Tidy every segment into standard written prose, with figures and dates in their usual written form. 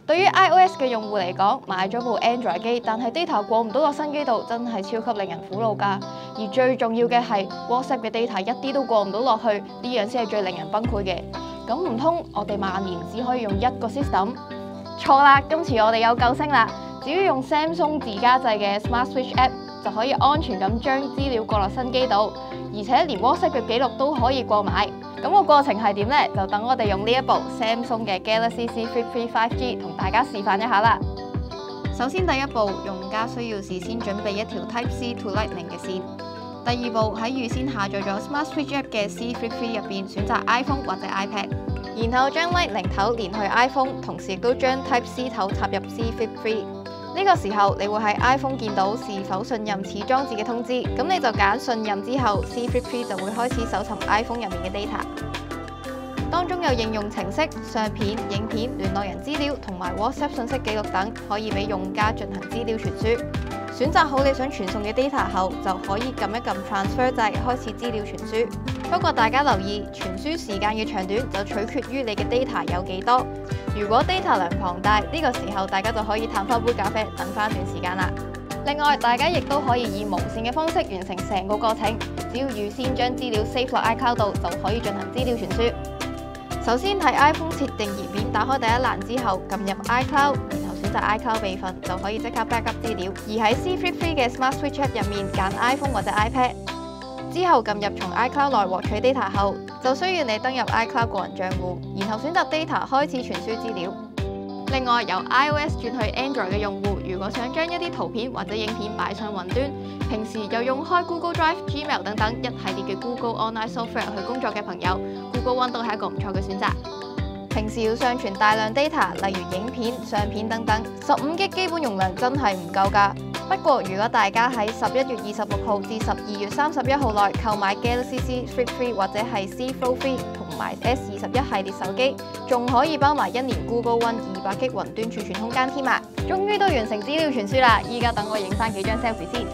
對於 iOS 嘅用戶嚟講，買咗部 Android 機，但係 data 過唔到落新機度，真係超級令人苦惱㗎。而最重要嘅係 WhatsApp 嘅 data 一啲都過唔到落去，呢樣先係最令人崩潰嘅。咁唔通我哋萬年只可以用一個 system？ 錯啦，今次我哋有救星啦！只要用 Samsung 自家製嘅 Smart Switch App， 就可以安全咁將資料過落新機度，而且連 WhatsApp 嘅記錄都可以過埋。咁個過程係點呢？就等我哋用呢一部 Samsung 嘅 Galaxy Z Flip 3 5G 同大家示範一下啦。首先第一步，用家需要事先準備一條 Type C to Lightning 嘅線。第二步，喺預先下載咗 Smart Switch App 嘅 Z Flip 3入邊選擇 iPhone 或者 iPad， 然後將 Lightning 頭連去 iPhone， 同時亦都將 Type C 頭插入 Z Flip 3。呢個時候，你會喺 iPhone 見到是否信任此裝置嘅通知，咁你就揀信任之後 Z Flip 3就會開始搜尋 iPhone 入面嘅 data。當中有應用程式、相片、影片、聯絡人資料同埋 WhatsApp 信息記錄等，可以俾用家進行資料傳輸。選擇好你想傳送嘅 data 後，就可以撳一撳 Transfer 掣，開始資料傳輸。不過大家留意，傳輸時間嘅長短就取決於你嘅 data 有幾多。如果 data 量龐大，呢個時候大家就可以嘆翻杯咖啡，等翻一段時間啦。另外，大家亦都可以以無線嘅方式完成成個過程，只要預先將資料 save 落 iCloud 度，就可以進行資料傳輸。首先喺 iPhone 設定頁面打開第一欄之後，撳入 iCloud， 然後選擇 iCloud 備份，就可以即刻 backup 資料。而喺 Z Flip 3嘅 Smart Switch App 入面揀 iPhone 或者 iPad， 之後撳入從 iCloud 內獲取 data 後，就需要你登入 iCloud 個人帳戶，然後選擇 data 開始傳輸資料。另外，由 iOS 轉去 Android 嘅用戶，如果想將一啲圖片或者影片擺上雲端，平時又用開 Google Drive、Gmail 等等一系列嘅 Google Online Software 去工作嘅朋友， Google One 都係一個唔錯嘅選擇。平時要上傳大量 data， 例如影片、相片等等，15GB 基本容量真係唔夠㗎。不過，如果大家喺11月26號至12月31號內購買 Galaxy Z Flip 3或者係 Z Fold 3同埋 S21系列手機，仲可以包埋1年 Google One 200GB 雲端儲存空間添啊！終於都完成資料傳輸啦，依家等我影翻幾張 selfie 先。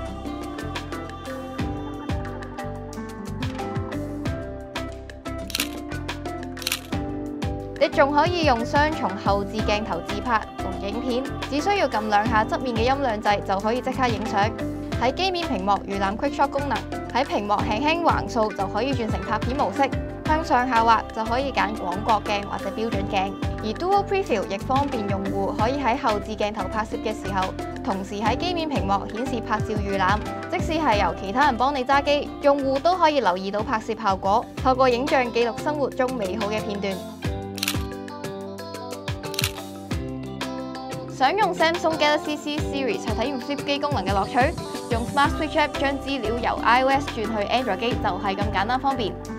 你仲可以用雙重後置鏡頭自拍同影片，只需要撳兩下側面嘅音量掣就可以即刻影相。喺機面屏幕預覽 Quick Shot 功能，喺屏幕輕輕橫掃就可以轉成拍片模式。向上下滑就可以揀廣角鏡或者標準鏡。而 Dual Preview 亦方便用戶可以喺後置鏡頭拍攝嘅時候，同時喺機面屏幕顯示拍照預覽。即使係由其他人幫你揸機，用戶都可以留意到拍攝效果，透過影像記錄生活中美好嘅片段。想用 Samsung Galaxy Z Series 係體驗 Flip 機功能嘅樂趣，用 Smart Switch App 將資料由 iOS 轉去 Android 機就係咁簡單方便。